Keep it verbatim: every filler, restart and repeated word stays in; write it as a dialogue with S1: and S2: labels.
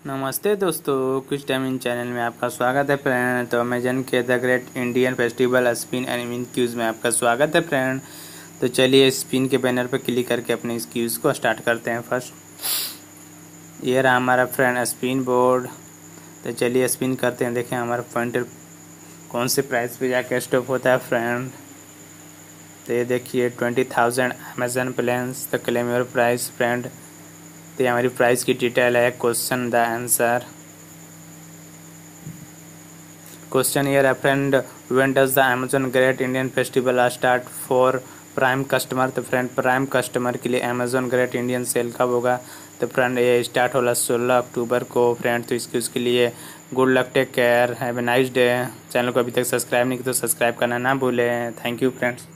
S1: नमस्ते दोस्तों, कुछ टाइम इन चैनल में आपका स्वागत है फ्रेंड। तो अमेजन के the great Indian festival spin and win quiz में आपका स्वागत है फ्रेंड। तो चलिए स्पिन के बैनर पर क्लिक करके अपने इस क्यूज को स्टार्ट करते हैं। फर्स्ट ये रहा हमारा फ्रेंड स्पिन बोर्ड। तो चलिए स्पिन करते हैं, देखें हमारा पॉइंटर कौन से प्राइस पे जाके स्टॉप होता है फ्रेंड। तो ये देखिए ट्वेंटी थाउजेंड अमेजन प्लेन्स। तो क्लेम योर प्राइस फ्रेंड। तो ये हमारी प्राइस की डिटेल है। Question the answer. क्वेश्चन ये है friend, when does the Amazon great Indian festival start for prime customer. तो फ्रेंड प्राइम कस्टमर के लिए अमेजन ग्रेट इंडियन सेल कब होगा। तो फ्रेंड ये स्टार्ट होला सोलह अक्टूबर को फ्रेंड। तो इसके उसके लिए good luck, take care, have a nice day. Channel को अभी तक सब्सक्राइब नहीं किया तो सब्सक्राइब करना ना भूलें। Thank you friends.